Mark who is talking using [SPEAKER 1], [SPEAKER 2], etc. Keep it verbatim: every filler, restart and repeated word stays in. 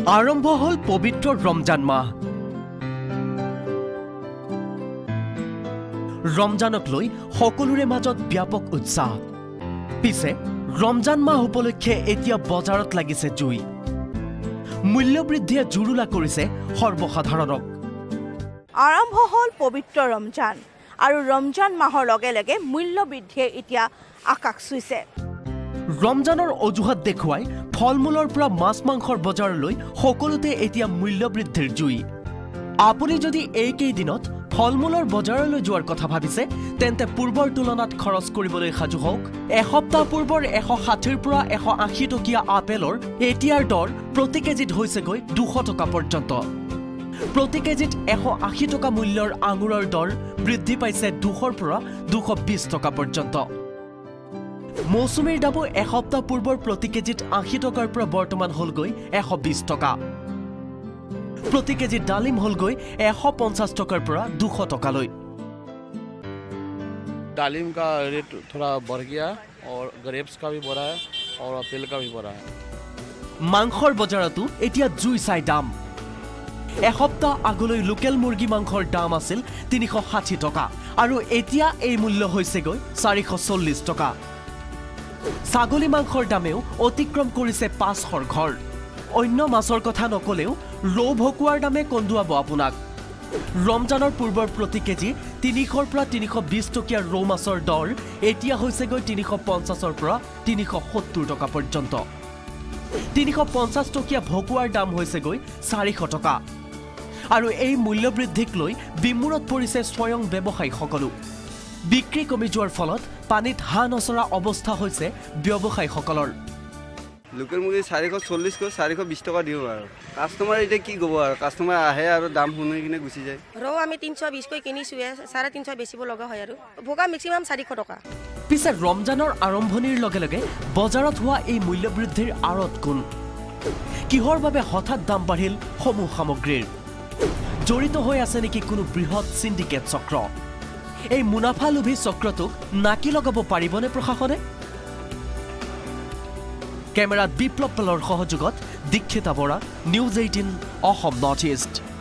[SPEAKER 1] আৰম্ভ হল পবিত্ৰ ৰমজান মাহ। ৰমজানক লৈ সকলোৰে মাজত ব্যাপক উৎসাহ। পিছে ৰমজান মাহ উপলক্ষে এতিয়া বজাৰত লাগিছে জুই। মূল্যবৃদ্ধিয়ে জুৰুলা কৰিছে সৰ্বসাধাৰণক।
[SPEAKER 2] আৰম্ভ হল পবিত্ৰ ৰমজান আৰু ৰমজান মাহৰ লগে লগে মূল্যবৃদ্ধিয়ে এতিয়া আকাশ চুইছে।
[SPEAKER 1] ৰমজানৰ অজুহাত দেখুৱাই ফল মূলৰ পৰা মাছ মাংসৰ বজাৰলৈ সকলোতে এতিয়া মূল্যবৃদ্ধিৰ জুই। আপুনি যদি এইকেইদিনত ফল মূলৰ বজাৰলৈ যোৱাৰ কথা ভাবিছে তেন্তে পূৰ্বৰ তুলনাত খৰচ কৰিবলৈ সাজু হওক। এসপ্তাহ পূৰ্বৰ এশ ষাঠিৰ পৰা এশ আশী টকীয়া আপেলৰ এতিয়াৰ দৰ প্ৰতি কেজিত হৈছেগৈ দুশ টকা পৰ্যন্ত। প্ৰতি কেজিত এশ আশী টকা মূল্যৰ আঙুৰৰ দৰ বৃদ্ধি পাইছে দুশৰ পৰা দুশ বিশ টকা পৰ্যন্ত। মৌচুমীৰ দামো এসপ্তাহ পূৰ্বৰ প্ৰতি কেজিত আশী টকাৰ পৰা বৰ্তমান হলগৈ এশ বিশ টকা। प्रति केजी डालिम हल गई एश पंचाश टकार पर दुश टकाলৈ।
[SPEAKER 3] डालिम का रेट थोड़ा बढ़ गया और ग्रेप्स का भी बढ़ा है और एप्पल का भी बढ़ा है।
[SPEAKER 1] मांसर बजारतो एतिया जुई चाई दाम। एसप्ताह আগলৈ লোকেল মুৰ্গী মাংসৰ দাম আছিল তিনিশ ষাঠি টকা আৰু এতিয়া এই মূল্য হৈছে গৈ চাৰিশ চল্লিশ টকা। ছাগলী মাংসৰ দামেও অতিক্ৰম কৰিছে পাঁচশৰ ঘৰ। অন্য মাছৰ কথা নকলেও ৰৌ ভকুৱাৰ দামে কন্দুৱাব আপোনাক। ৰমজানৰ পূৰ্বৰ প্ৰতি কেজি তিনিশৰ পৰা তিনিশ বিশ টকীয়া ৰৌ মাছৰ দৰ এতিয়া হৈছে গৈ তিনিশ পঞ্চাশৰ পৰা তিনিশ সত্তৰ টকা পৰ্যন্ত। তিনিশ পঞ্চাশ টকীয়া ভকুৱাৰ দাম হৈছে গৈ চাৰিশ টকা। আৰু এই মূল্যবৃদ্ধিক লৈ বিমূৰত পৰিছে স্বয়ং ব্যৱসায়ীসকলো। বিক্ৰী কমি যোৱাৰ ফলত পানীত হাঁহ নচৰা অৱস্থা হৈছে ব্যৱসায়ীসকলৰ।
[SPEAKER 4] লোকেল মুৰ্গী চাৰিশ চল্লিছ কৈ চাৰিশ বিশ টকা দিওঁ আৰু কাষ্টমাৰ এতিয়া কি ক'ব আৰু কাষ্টমাৰ আহে আৰু দাম শুনি কিনে গুচি যায়।
[SPEAKER 5] ৰৌ আমি তিনিশ বিশ কৈ কিনিছোঁ চাৰে তিনিশ বেচিব লগা হয় আৰু ভোগা মেক্সিমাম চাৰিশ টকা।
[SPEAKER 1] পিছে ৰমজানৰ আৰম্ভণিৰ লগে লগে বজাৰত হোৱা এই মূল্যবৃদ্ধিৰ আঁৰত কোন? কিহৰ বাবে হঠাৎ দাম বাঢ়িল সমূহ সামগ্ৰীৰ? জড়িত হৈ আছে নেকি কোনো বৃহৎ সিন্ডিকেট চক্ৰ? এই মুনাফালোভী চক্ৰটোক নাকি লগাব পাৰিবনে প্ৰশাসনে? কেমেৰাত বিপ্লৱ পালৰ সহযোগত Dikshita Bora, News eighteen Assam North east.